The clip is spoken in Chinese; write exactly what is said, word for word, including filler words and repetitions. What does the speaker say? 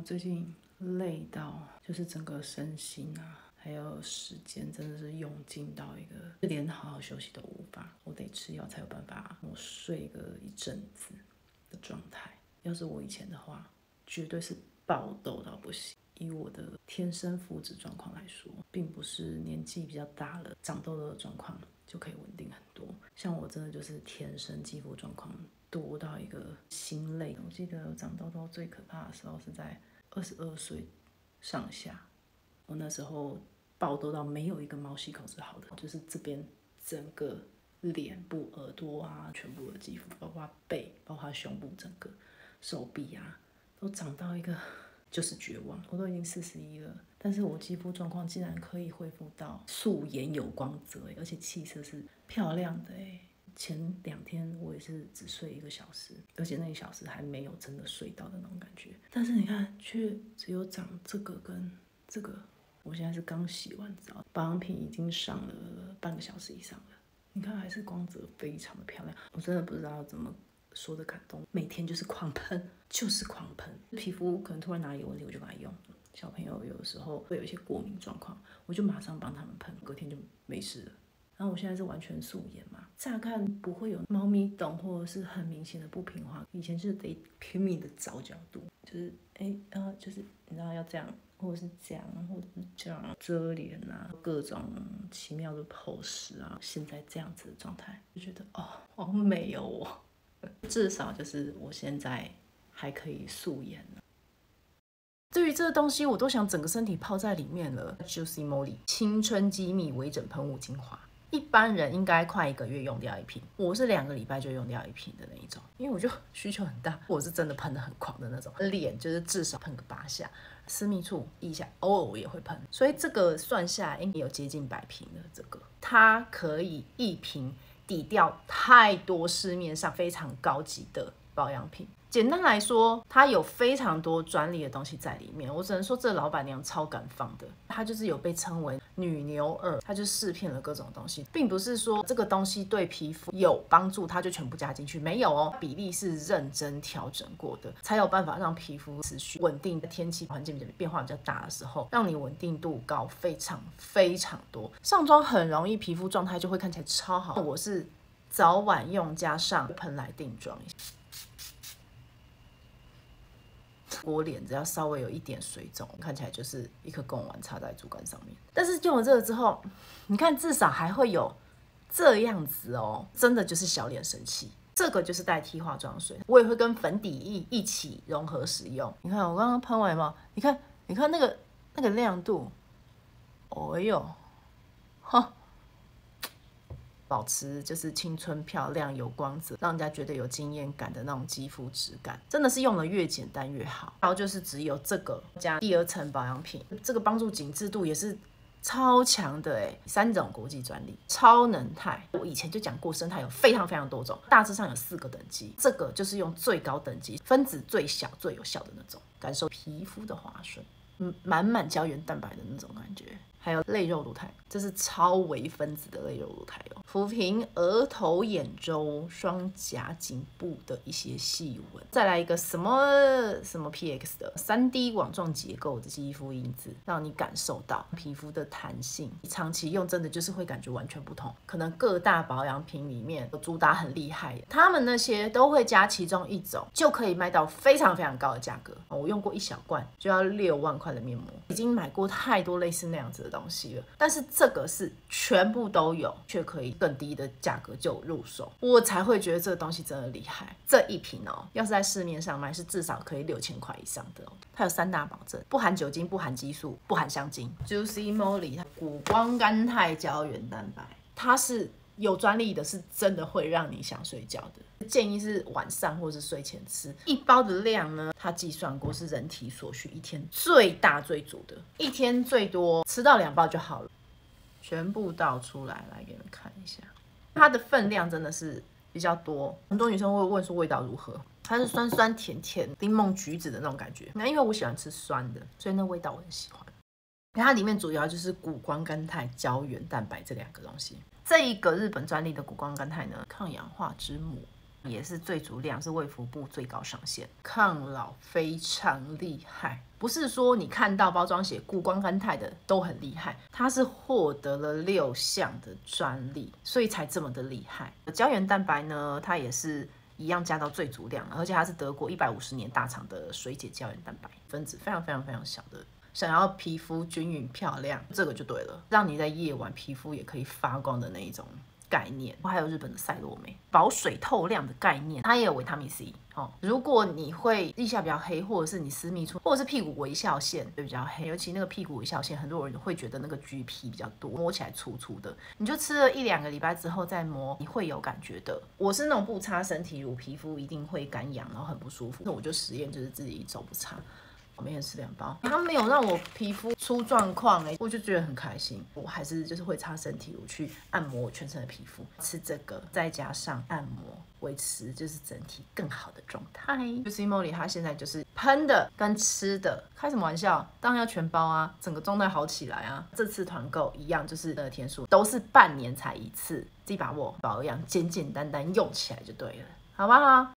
最近累到，就是整个身心啊，还有时间真的是用尽到一个连好好休息都无法，我得吃药才有办法我睡个一阵子的状态。要是我以前的话，绝对是爆痘到不行。以我的天生肤质状况来说，并不是年纪比较大了长痘痘的状况就可以稳定很多。像我真的就是天生肌肤状况多到一个心累。我记得长痘痘最可怕的时候是在二十二岁上下，我那时候爆痘到没有一个毛细孔是好的，就是这边整个脸部、耳朵啊，全部的肌肤，包括背、包括胸部，整个手臂啊，都长到一个就是绝望。我都已经四十一了，但是我肌肤状况竟然可以恢复到素颜有光泽，而且气色是漂亮的哎。前两天我也是只睡一个小时，而且那一小时还没有真的睡到的那种感觉。但是你看，却只有长这个跟这个。我现在是刚洗完澡，保养品已经上了半个小时以上了，你看还是光泽非常的漂亮。我真的不知道要怎么说的感动，每天就是狂喷，就是狂喷。皮肤可能突然哪里有问题，我就把它用。小朋友有的时候会有一些过敏状况，我就马上帮他们喷，隔天就没事了。然后我现在是完全素颜嘛，乍看不会有猫咪懂或者是很明显的不平滑。以前就是得拼命的找角度，就是哎呃，就是你知道要这样，或者是这样，或者是这样遮脸啊，各种奇妙的 pose 啊。现在这样子的状态，就觉得哦，好美哦。至少就是我现在还可以素颜了。 至于这个东西，我都想整个身体泡在里面了。Juicy Molly 青春机密微整喷雾精华，一般人应该快一个月用掉一瓶，我是两个礼拜就用掉一瓶的那一种，因为我就需求很大，我是真的喷得很狂的那种，脸就是至少喷个八下，私密处一下，偶尔也会喷，所以这个算下来应该有接近百瓶了。这个它可以一瓶抵掉太多市面上非常高级的保养品。简单来说，它有非常多专利的东西在里面，我只能说这老板娘超敢放的。她就是有被称为女牛二，她就试骗了各种东西，并不是说这个东西对皮肤有帮助，她就全部加进去，没有哦，比例是认真调整过的，才有办法让皮肤持续稳定。天气环境变化比较大的时候，让你稳定度高非常非常多。上妆很容易皮肤状态就会看起来超好，我是早晚用加上喷来定妆一下。我脸只要稍微有一点水肿，看起来就是一颗贡丸插在竹竿上面。但是用了这个之后，你看至少还会有这样子哦，真的就是小脸神器。这个就是代替化妆水，我也会跟粉底液一起融合使用。你看我刚刚喷完吗？你看，你看那个那个亮度，哦呦，哈。保持就是青春漂亮有光泽，让人家觉得有惊艳感的那种肌肤质感，真的是用的越简单越好。然后就是只有这个加第二层保养品，这个帮助紧致度也是超强的哎，三种国际专利。超能肽，我以前就讲过，生态有非常非常多种，大致上有四个等级，这个就是用最高等级，分子最小最有效的那种，感受皮肤的滑顺，嗯，满满胶原蛋白的那种感觉。还有类肉露肽，这是超微分子的类肉露肽哦，抚平额头、眼周、双颊、颈部的一些细纹。再来一个什么什么 P X 的 三 D 网状结构的肌肤因子，让你感受到皮肤的弹性。长期用真的就是会感觉完全不同。可能各大保养品里面主打很厉害，他们那些都会加其中一种，就可以卖到非常非常高的价格。我用过一小罐就要六万块的面膜，已经买过太多类似那样子的东西了，但是这个是全部都有，却可以更低的价格就入手，我才会觉得这个东西真的厉害。这一瓶哦，要是在市面上卖是至少可以六千块以上的哦。它有三大保证：不含酒精、不含激素、不含香精。Juicy Molly 谷胱甘肽胶原蛋白，它是有专利的，是真的会让你想睡觉的。建议是晚上或是睡前吃。一包的量呢，它计算过是人体所需一天最大最足的，一天最多吃到两包就好了。全部倒出来，来给你们看一下，它的分量真的是比较多。很多女生会问说味道如何，它是酸酸甜甜、柠檬橘子的那种感觉。那因为我喜欢吃酸的，所以那味道我很喜欢。它里面主要就是谷胱甘肽、胶原蛋白这两个东西。这一个日本专利的谷胱甘肽呢，抗氧化之母， 也是最足量，是卫福部最高上限，抗老非常厉害。不是说你看到包装写谷胱甘肽的都很厉害，它是获得了六项的专利，所以才这么的厉害。胶原蛋白呢，它也是一样加到最足量，而且它是德国一百五十年大厂的水解胶原蛋白，分子非常非常非常小的。想要皮肤均匀漂亮，这个就对了，让你在夜晚皮肤也可以发光的那一种概念。还有日本的赛洛美，保水透亮的概念，它也有维他命 C。哦，如果你会腋下比较黑，或者是你私密处，或者是屁股微笑线会比较黑，尤其那个屁股微笑线，很多人会觉得那个橘皮比较多，摸起来粗粗的，你就吃了一两个礼拜之后再摸，你会有感觉的。我是那种不擦身体乳，皮肤一定会干痒，然后很不舒服，那我就实验就是自己一周不擦。我每天吃两包，它没有让我皮肤出状况哎，我就觉得很开心。我还是就是会擦身体乳去按摩我全身的皮肤，吃这个再加上按摩，维持就是整体更好的状态。就是 Molly 它现在就是喷的跟吃的，开什么玩笑？当然要全包啊，整个状态好起来啊。这次团购一样，就是那个天数都是半年才一次，自己把握保养，简简单单用起来就对了，好不好？